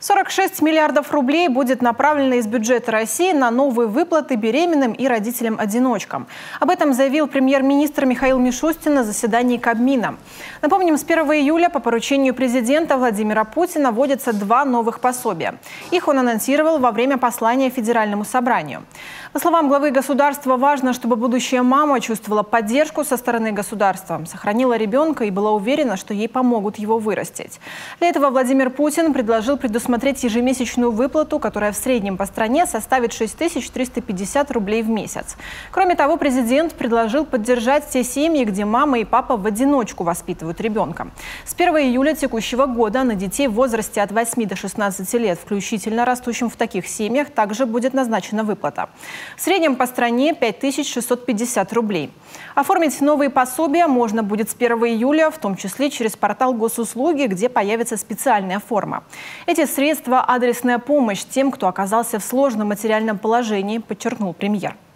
46 миллиардов рублей будет направлено из бюджета России на новые выплаты беременным и родителям-одиночкам. Об этом заявил премьер-министр Михаил Мишустин на заседании Кабмина. Напомним, с 1 июля по поручению президента Владимира Путина вводятся два новых пособия. Их он анонсировал во время послания Федеральному собранию. По словам главы государства, важно, чтобы будущая мама чувствовала поддержку со стороны государства, сохранила ребенка и была уверена, что ей помогут его вырастить. Для этого Владимир Путин предложил предусмотреть ежемесячную выплату, которая в среднем по стране составит 6350 рублей в месяц. Кроме того, президент предложил поддержать те семьи, где мама и папа в одиночку воспитывают ребенка. С 1 июля текущего года на детей в возрасте от 8 до 16 лет, включительно растущим в таких семьях, также будет назначена выплата. В среднем по стране 5650 рублей. Оформить новые пособия можно будет с 1 июля, в том числе через портал госуслуги, где появится специальная форма. Эти средства – адресная помощь тем, кто оказался в сложном материальном положении, подчеркнул премьер.